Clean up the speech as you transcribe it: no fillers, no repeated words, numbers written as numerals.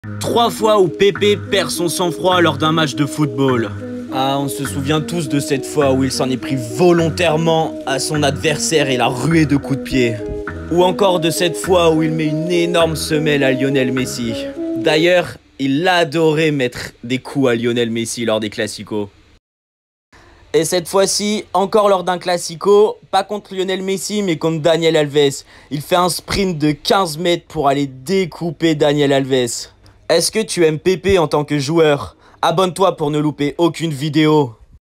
3 fois où Pépé perd son sang-froid lors d'un match de football. Ah, on se souvient tous de cette fois où il s'en est pris volontairement à son adversaire et l'a rué de coups de pied. Ou encore de cette fois où il met une énorme semelle à Lionel Messi. D'ailleurs, il adorait mettre des coups à Lionel Messi lors des classicos. Et cette fois-ci, encore lors d'un classico, pas contre Lionel Messi mais contre Daniel Alves. Il fait un sprint de 15 mètres pour aller découper Daniel Alves. Est-ce que tu aimes Pépé en tant que joueur? Abonne-toi pour ne louper aucune vidéo.